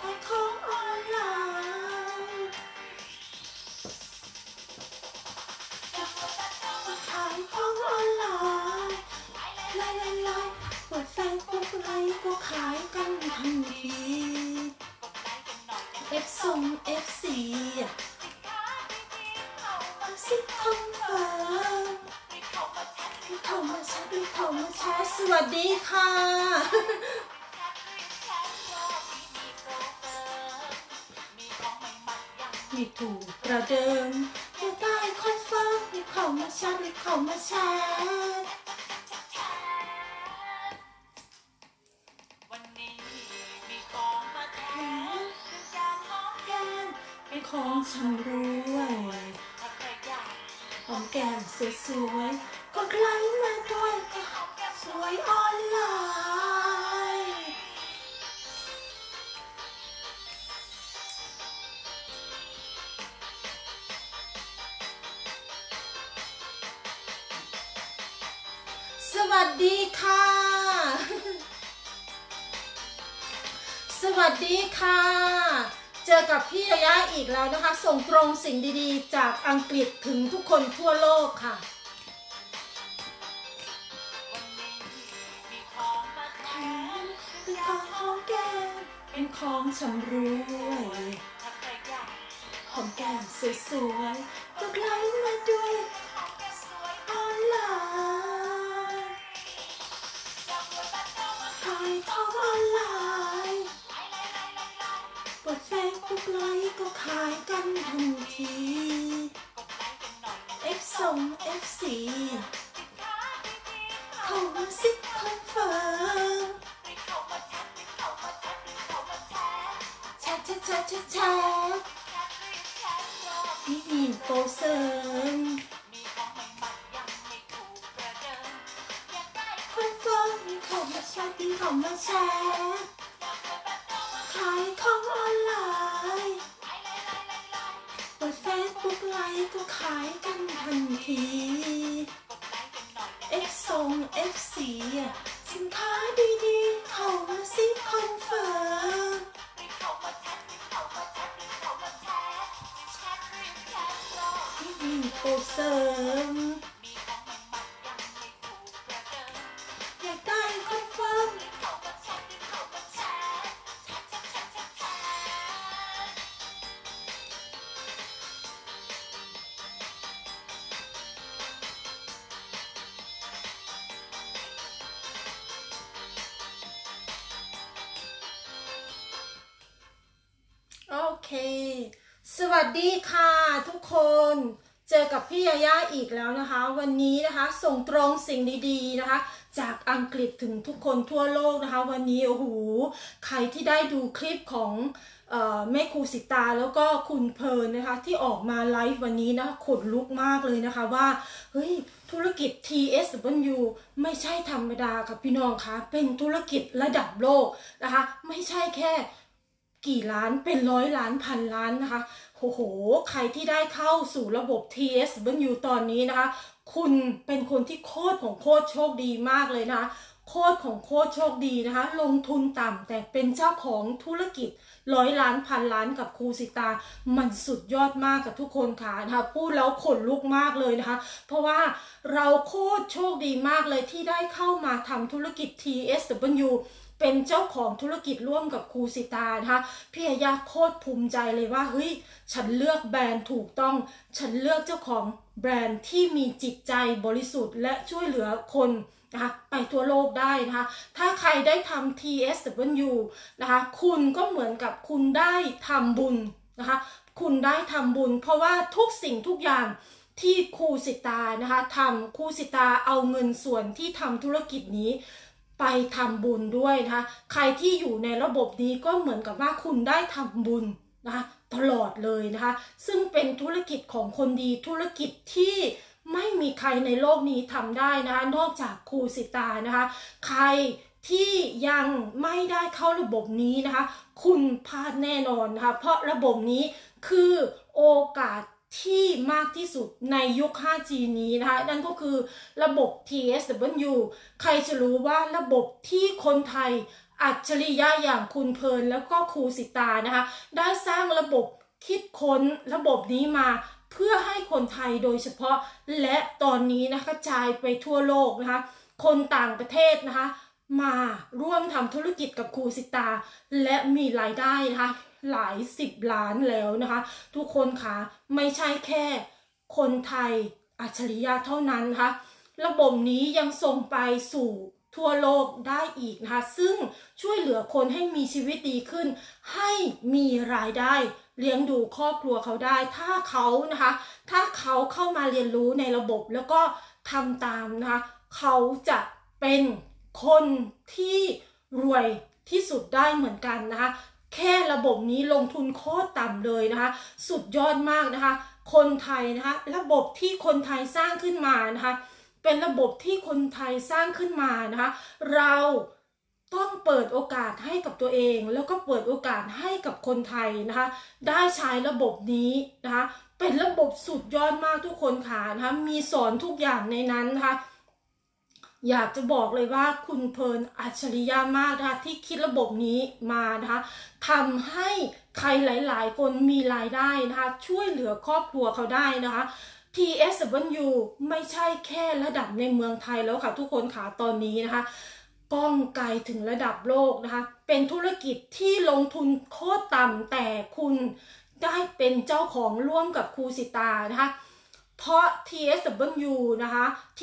ายของออนไลน์ขายของออนไลน์ไลน์เปิดแฟนปุ๊บไลน์ก็ขายกันทันทีF4 ซิคคอนเฟิร์มเข้ามาแชร์สวัสดีค่ะมีถูกประเดิมจะได้คอนเฟิร์มเข้ามาแชร์วันนี้มีของมาแถมคือการหอมแก้มเป็นของชำรวยหอมแก้มสวยๆก็ไลค์มาด้วยสวยออนไลน์สวัสดีค่ะ สวัสดีค่ะเจอกับพี่ยะยะอีกแล้วนะคะส่งตรงสิ่งดีๆจากอังกฤษถึงทุกคนทั่วโลกค่ะเป็นของหอมแก้มเป็นของชำรวยหอมแก้มสวยๆก็ไลค์มาด้วยออนไลน์ขายของออนไลน์เปิดเฟซบุ๊กไลค์ก็ขายกันทันที F4 เข้ามาซิคอนเฟิร์มแชร์มีโปรเสริมคอนเฟิร์มเข้ามาแชร์ขายของออนไลน์เปิดเฟซบุ๊กไลค์ก็ขายกันทันที F4 สินค้าดีๆเข้ามาซิคอนเฟิร์มมีโปรเสริมอยากได้คอนเฟิร์มโอเคสวัสดีค่ะทุกคนเจอกับพี่ยะยะอีกแล้วนะคะวันนี้นะคะส่งตรงสิ่งดีๆนะคะจากอังกฤษถึงทุกคนทั่วโลกนะคะวันนี้โอ้โหใครที่ได้ดูคลิปของแม่ครูสิตาแล้วก็คุณเพลินนะคะที่ออกมาไลฟ์วันนี้นะขนลุกมากเลยนะคะว่าเฮ้ยธุรกิจ TSW ไม่ใช่ธรรมดาค่ะพี่น้องคะเป็นธุรกิจระดับโลกนะคะไม่ใช่แค่กี่ล้านเป็นร้อยล้านพันล้านนะคะโอ้โหใครที่ได้เข้าสู่ระบบ TSW ตอนนี้นะคะคุณเป็นคนที่โคตรของโคตรโชคดีมากเลยนะคะโคตรของโคตรโชคดีนะคะลงทุนต่ำแต่เป็นเจ้าของธุรกิจร้อยล้านพันล้านกับครูสิตามันสุดยอดมากกับทุกคนค่ะนะคะพูดแล้วขนลุกมากเลยนะคะเพราะว่าเราโคตรโชคดีมากเลยที่ได้เข้ามาทำธุรกิจ TSWเป็นเจ้าของธุรกิจร่วมกับครูสิตานะคะพี่ยะโคตรภูมิใจเลยว่าเฮ้ยฉันเลือกแบรนด์ถูกต้องฉันเลือกเจ้าของแบรนด์ที่มีจิตใจบริสุทธิ์และช่วยเหลือคนนะคะไปทั่วโลกได้นะคะถ้าใครได้ทำ TSW นะคะคุณก็เหมือนกับคุณได้ทำบุญนะคะคุณได้ทำบุญเพราะว่าทุกสิ่งทุกอย่างที่ครูสิตานะคะทำครูสิตาเอาเงินส่วนที่ทำธุรกิจนี้ไปทำบุญด้วยนะคะใครที่อยู่ในระบบนี้ก็เหมือนกับว่าคุณได้ทำบุญนะคะตลอดเลยนะคะซึ่งเป็นธุรกิจของคนดีธุรกิจที่ไม่มีใครในโลกนี้ทำได้นะคะนอกจากครูสิตานะคะใครที่ยังไม่ได้เข้าระบบนี้นะคะคุณพลาดแน่นอนนะคะเพราะระบบนี้คือโอกาสที่มากที่สุดในยุค 5G นี้นะคะนั่นก็คือระบบ TSW ใครจะรู้ว่าระบบที่คนไทยอัจฉริยะอย่างคุณเพลินแล้วก็ครูสิตานะคะได้สร้างระบบคิดค้นระบบนี้มาเพื่อให้คนไทยโดยเฉพาะและตอนนี้นะคะกระจายไปทั่วโลกนะคะคนต่างประเทศนะคะมาร่วมทำธุรกิจกับครูสิตาและมีรายได้นะคะหลาย10 ล้านแล้วนะคะทุกคนค่ะไม่ใช่แค่คนไทยอัจฉริยะเท่านั้นนะคะระบบนี้ยังส่งไปสู่ทั่วโลกได้อีกนะคะซึ่งช่วยเหลือคนให้มีชีวิตดีขึ้นให้มีรายได้เลี้ยงดูครอบครัวเขาได้ถ้าเขาเข้ามาเรียนรู้ในระบบแล้วก็ทำตามนะคะเขาจะเป็นคนที่รวยที่สุดได้เหมือนกันนะคะแค่ระบบนี้ลงทุนโคตรต่ำเลยนะคะสุดยอดมากนะคะคนไทยนะคะระบบที่คนไทยสร้างขึ้นมานะคะเป็นระบบที่คนไทยสร้างขึ้นมานะคะเราต้องเปิดโอกาสให้กับตัวเองแล้วก็เปิดโอกาสให้กับคนไทยนะคะได้ใช้ระบบนี้นะคะเป็นระบบสุดยอดมากทุกคนค่ะนะคะมีสอนทุกอย่างในนั้นนะคะอยากจะบอกเลยว่าคุณเพลินอัจฉริยะมากนะคะที่คิดระบบนี้มานะคะทำให้ใครหลายๆคนมีรายได้นะคะช่วยเหลือครอบครัวเขาได้นะคะ TSW ไม่ใช่แค่ระดับในเมืองไทยแล้วค่ะทุกคนค่ะตอนนี้นะคะก้องไกลถึงระดับโลกนะคะเป็นธุรกิจที่ลงทุนโคตรต่ำแต่คุณได้เป็นเจ้าของร่วมกับครูสิตานะคะเพราะ TSW นะคะ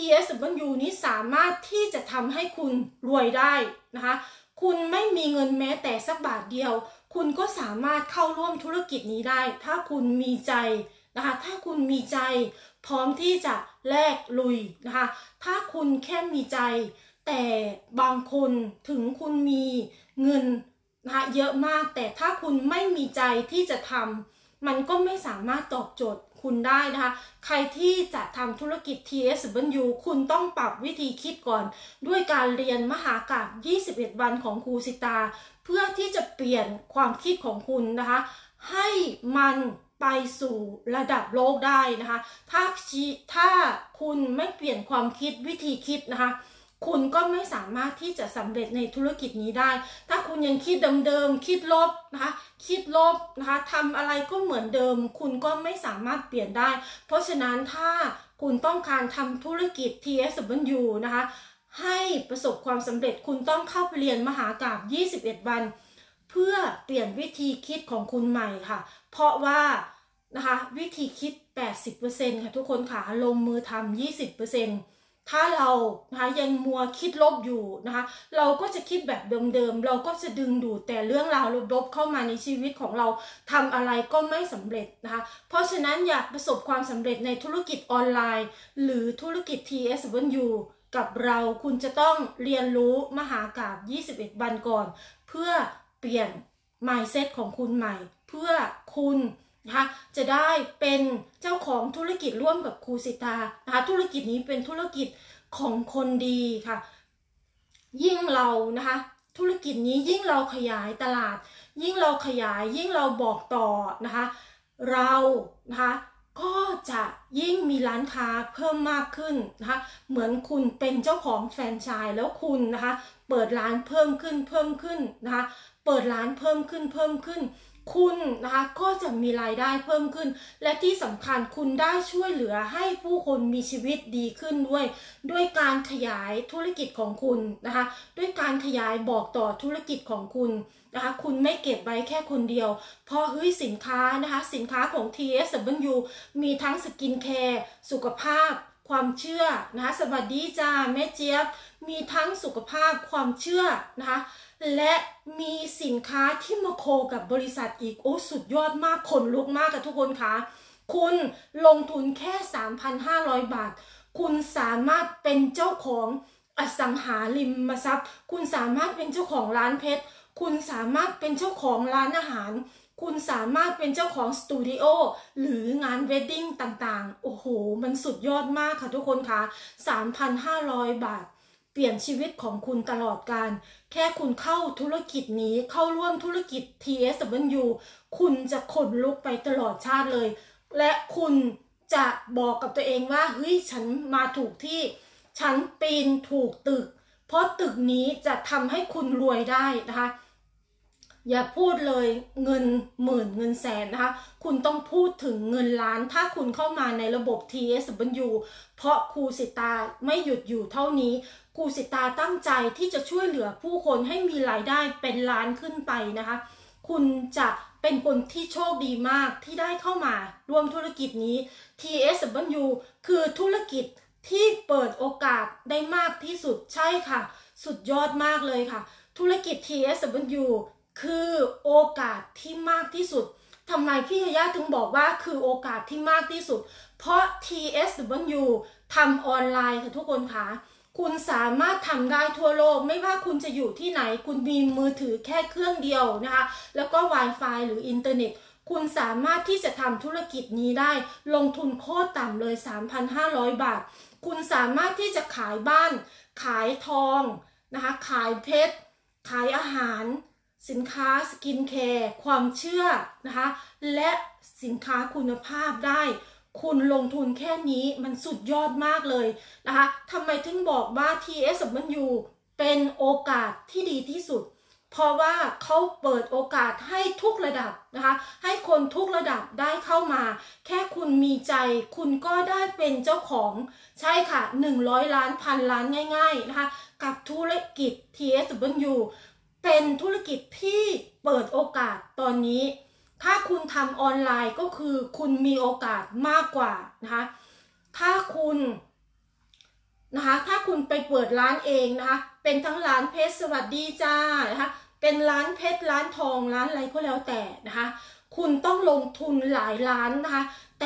TSW นี้สามารถที่จะทำให้คุณรวยได้นะคะคุณไม่มีเงินแม้แต่สักบาทเดียวคุณก็สามารถเข้าร่วมธุรกิจนี้ได้ถ้าคุณมีใจนะคะถ้าคุณมีใจพร้อมที่จะแลกลุยนะคะถ้าคุณแค่มีใจแต่บางคนถึงคุณมีเงินนะคะเยอะมากแต่ถ้าคุณไม่มีใจที่จะทำมันก็ไม่สามารถตอบโจทย์คุณได้นะคะใครที่จะทำธุรกิจ TSW คุณต้องปรับวิธีคิดก่อนด้วยการเรียนมหากาพย์21 วันของครูสิตาเพื่อที่จะเปลี่ยนความคิดของคุณนะคะให้มันไปสู่ระดับโลกได้นะคะถ้าคุณไม่เปลี่ยนความคิดวิธีคิดนะคะคุณก็ไม่สามารถที่จะสำเร็จในธุรกิจนี้ได้ถ้าคุณยังคิดเดิมๆคิดลบนะคะคิดลบนะคะทำอะไรก็เหมือนเดิมคุณก็ไม่สามารถเปลี่ยนได้เพราะฉะนั้นถ้าคุณต้องการทำธุรกิจ TSW นะคะให้ประสบความสำเร็จคุณต้องเข้าไปเรียนมหากาพย์21 วันเพื่อเปลี่ยนวิธีคิดของคุณใหม่ค่ะเพราะว่านะคะวิธีคิด 80% ค่ะทุกคนค่ะลงมือทำ 20%ถ้าเรานะคะยังมัวคิดลบอยู่นะคะเราก็จะคิดแบบเดิมๆเราก็จะดึงดูดแต่เรื่องราวลบๆเข้ามาในชีวิตของเราทำอะไรก็ไม่สำเร็จนะคะเพราะฉะนั้นอยากประสบความสำเร็จในธุรกิจออนไลน์หรือธุรกิจ TSW กับเราคุณจะต้องเรียนรู้มหากาพย์21 วันก่อนเพื่อเปลี่ยน mindset ของคุณใหม่เพื่อคุณนะคะจะได้เป็นเจ้าของธุรกิจร่วมกับครูสิตานะคะธุรกิจนี้เป็นธุรกิจของคนดีค่ะยิ่งเรานะคะธุรกิจนี้ยิ่งเราขยายตลาดยิ่งเราขยายยิ่งเราบอกต่อนะคะเรานะคะก็จะยิ่งมีร้านค้าเพิ่มมากขึ้นนะคะเหมือนคุณเป็นเจ้าของแฟรนไชส์แล้วคุณนะคะเปิดร้านเพิ่มขึ้นนะคะเปิดร้านเพิ่มขึ้นคุณนะคะก็จะมีรายได้เพิ่มขึ้นและที่สำคัญคุณได้ช่วยเหลือให้ผู้คนมีชีวิตดีขึ้นด้วยการขยายธุรกิจของคุณนะคะด้วยการขยายบอกต่อธุรกิจของคุณนะคะคุณไม่เก็บไว้แค่คนเดียวเพราะสินค้านะคะสินค้าของ TSW มีทั้งสกินแคร์สุขภาพความเชื่อนะคะสวัสดีจ้าแม่เจี๊ยบมีทั้งสุขภาพความเชื่อนะคะและมีสินค้าที่มาโคกับบริษัทอีกโอ้สุดยอดมากขนลุกมากกับทุกคนค่ะคุณลงทุนแค่ 3,500 บาทคุณสามารถเป็นเจ้าของอสังหาริมทรัพย์คุณสามารถเป็นเจ้าของร้านเพชรคุณสามารถเป็นเจ้าของร้านอาหารคุณสามารถเป็นเจ้าของสตูดิโอหรืองานเวดดิ้งต่างๆโอ้โหมันสุดยอดมากค่ะทุกคนค่ะ 3,500 บาทเปลี่ยนชีวิตของคุณตลอดกาลแค่คุณเข้าธุรกิจนี้เข้าร่วมธุรกิจ TSW คุณจะขนลุกไปตลอดชาติเลยและคุณจะบอกกับตัวเองว่าเฮ้ยฉันมาถูกที่ฉันปีนถูกตึกเพราะตึกนี้จะทำให้คุณรวยได้นะคะอย่าพูดเลยเงินหมื่นเงินแสนนะคะคุณต้องพูดถึงเงินล้านถ้าคุณเข้ามาในระบบ TSW เพราะครูสิตาไม่หยุดอยู่เท่านี้ครูสิตาตั้งใจที่จะช่วยเหลือผู้คนให้มีรายได้เป็นล้านขึ้นไปนะคะคุณจะเป็นคนที่โชคดีมากที่ได้เข้ามาร่วมธุรกิจนี้ TSW คือธุรกิจที่เปิดโอกาสได้มากที่สุดใช่ค่ะสุดยอดมากเลยค่ะธุรกิจ TSWคือโอกาสที่มากที่สุดทำไมพี่ยาถึงบอกว่าคือโอกาสที่มากที่สุดเพราะ TSW ทำออนไลน์ค่ะทุกคนค่ะคุณสามารถทำได้ทั่วโลกไม่ว่าคุณจะอยู่ที่ไหนคุณมีมือถือแค่เครื่องเดียวนะคะแล้วก็ Wi-Fi หรืออินเทอร์เน็ตคุณสามารถที่จะทำธุรกิจนี้ได้ลงทุนโคตรต่ำเลย 3,500 บาทคุณสามารถที่จะขายบ้านขายทองนะคะขายเพชรขายอาหารสินค้าสกินแคร์ความเชื่อนะคะและสินค้าคุณภาพได้คุณลงทุนแค่นี้มันสุดยอดมากเลยนะคะทำไมถึงบอกว่า TSW เป็นโอกาสที่ดีที่สุดเพราะว่าเขาเปิดโอกาสให้ทุกระดับนะคะให้คนทุกระดับได้เข้ามาแค่คุณมีใจคุณก็ได้เป็นเจ้าของใช่ค่ะ100 ล้านพันล้านง่ายๆนะคะกับธุรกิจ TSW เป็นธุรกิจที่เปิดโอกาสตอนนี้ถ้าคุณทำออนไลน์ก็คือคุณมีโอกาสมากกว่านะคะถ้าคุณไปเปิดร้านเองนะคะเป็นทั้งร้านเพชรสวัสดีจ้านะคะเป็นร้านเพชรร้านทองร้านอะไรก็แล้วแต่นะคะคุณต้องลงทุนหลายล้านนะคะแต่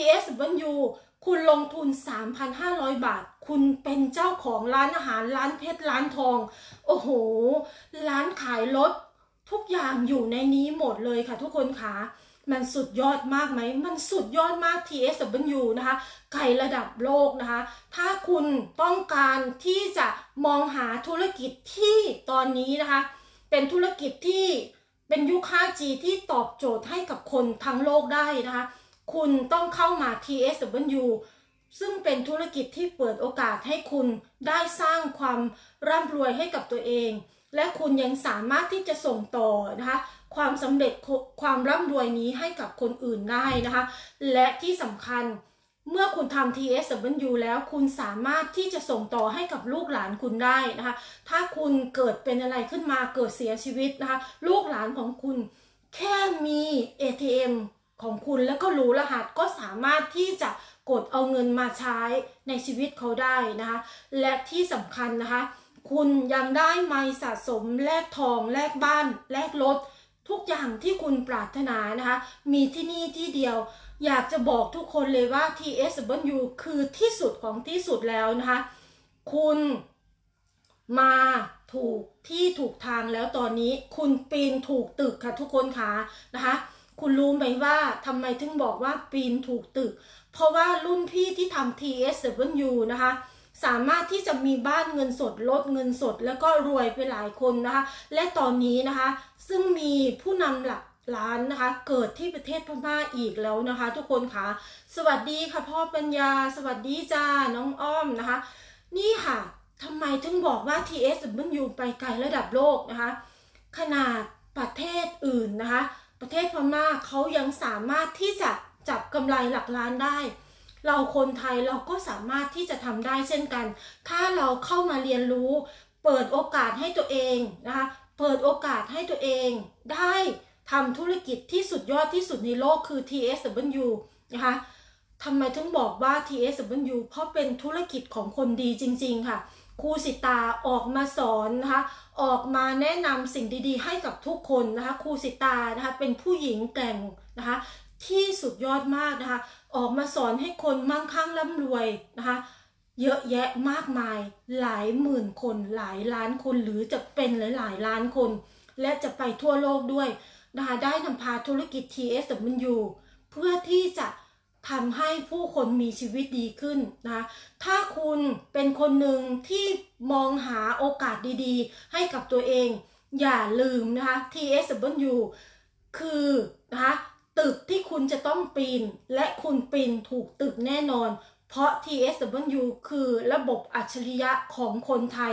TSW คุณลงทุน 3,500 บาทคุณเป็นเจ้าของร้านอาหารร้านเพชรร้านทองโอ้โหร้านขายรถทุกอย่างอยู่ในนี้หมดเลยค่ะทุกคนค่ะมันสุดยอดมากไหมมันสุดยอดมาก TSW นะคะไกลระดับโลกนะคะถ้าคุณต้องการที่จะมองหาธุรกิจที่ตอนนี้นะคะเป็นธุรกิจที่เป็นยุค 5G ที่ตอบโจทย์ให้กับคนทั้งโลกได้นะคะคุณต้องเข้ามา TSW ซึ่งเป็นธุรกิจที่เปิดโอกาสให้คุณได้สร้างความร่ำรวยให้กับตัวเองและคุณยังสามารถที่จะส่งต่อนะคะความสำเร็จความร่ำรวยนี้ให้กับคนอื่นได้นะคะและที่สำคัญเมื่อคุณทำ TSW แล้วคุณสามารถที่จะส่งต่อให้กับลูกหลานคุณได้นะคะถ้าคุณเกิดเป็นอะไรขึ้นมาเกิดเสียชีวิตนะคะลูกหลานของคุณแค่มี ATM ของคุณแล้วก็รู้รหัสก็สามารถที่จะกดเอาเงินมาใช้ในชีวิตเขาได้นะคะและที่สำคัญนะคะคุณยังได้ไมล์สะสมแลกทองแลกบ้านแลกรถทุกอย่างที่คุณปรารถนานะคะมีที่นี่ที่เดียวอยากจะบอกทุกคนเลยว่า TSW คือที่สุดของที่สุดแล้วนะคะคุณมาถูกที่ถูกทางแล้วตอนนี้คุณปีนถูกตึกค่ะทุกคนค่ะนะคะคุณรู้ไหมว่าทำไมถึงบอกว่าปีนถูกตึกเพราะว่ารุ่นพี่ที่ทำ TSW นะคะสามารถที่จะมีบ้านเงินสดลดเงินสดแล้วก็รวยไปหลายคนนะคะและตอนนี้นะคะซึ่งมีผู้นำหลักล้านนะคะเกิดที่ประเทศพม่าอีกแล้วนะคะทุกคนค่ะสวัสดีค่ะพ่อปัญญาสวัสดีจ้าน้องอ้อมนะคะนี่ค่ะทำไมถึงบอกว่า TSW ไปไกลระดับโลกนะคะขนาดประเทศอื่นนะคะประเทศพม่าเขายังสามารถที่จะจับกำไรหลักล้านได้เราคนไทยเราก็สามารถที่จะทำได้เช่นกันถ้าเราเข้ามาเรียนรู้เปิดโอกาสให้ตัวเองนะคะเปิดโอกาสให้ตัวเองได้ทำธุรกิจที่สุดยอดที่สุดในโลกคือ TSW นะคะทำไมถึงบอกว่า TSW เพราะเป็นธุรกิจของคนดีจริงๆค่ะครูสิตาออกมาสอนนะคะออกมาแนะนำสิ่งดีๆให้กับทุกคนนะคะครูสิตานะคะเป็นผู้หญิงแกร่งนะคะที่สุดยอดมากนะคะออกมาสอนให้คนมั่งคั่งร่ำรวยนะคะเยอะแยะมากมายหลายหมื่นคนหลายล้านคนหรือจะเป็นหลายๆล้านคนและจะไปทั่วโลกด้วยนะคะได้นำพาธุรกิจ TSW เพื่อที่จะทำให้ผู้คนมีชีวิตดีขึ้นนะคะถ้าคุณเป็นคนหนึ่งที่มองหาโอกาสดีๆให้กับตัวเองอย่าลืมนะคะ TSW คือนะคะตึกที่คุณจะต้องปีนและคุณปีนถูกตึกแน่นอนเพราะ TSW คือระบบอัจฉริยะของคนไทย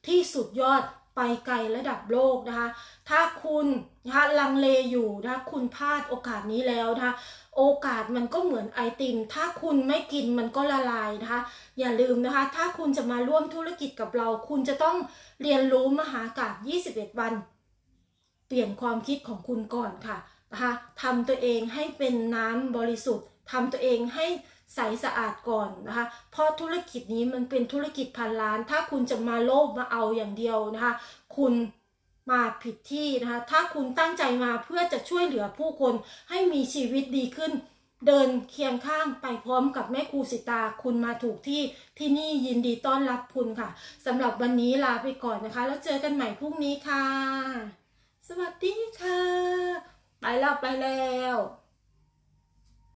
ที่สุดยอดไปไกลระดับโลกนะคะถ้าคุณนะคะลังเลอยู่นะคะคุณพลาดโอกาสนี้แล้วนะคะโอกาสมันก็เหมือนไอติมถ้าคุณไม่กินมันก็ละลายนะคะอย่าลืมนะคะถ้าคุณจะมาร่วมธุรกิจกับเราคุณจะต้องเรียนรู้มหากาพย์21 วันเปลี่ยนความคิดของคุณก่อนค่ะนะคะทำตัวเองให้เป็นน้ำบริสุทธิ์ทำตัวเองให้ใสสะอาดก่อนนะคะเพราะธุรกิจนี้มันเป็นธุรกิจพันล้านถ้าคุณจะมาโลภมาเอาอย่างเดียวนะคะคุณมาผิดที่นะคะถ้าคุณตั้งใจมาเพื่อจะช่วยเหลือผู้คนให้มีชีวิตดีขึ้นเดินเคียงข้างไปพร้อมกับแม่ครูสิตาคุณมาถูกที่ที่นี่ยินดีต้อนรับคุณค่ะสำหรับวันนี้ลาไปก่อนนะคะแล้วเจอกันใหม่พรุ่งนี้ค่ะสวัสดีค่ะไปแล้ว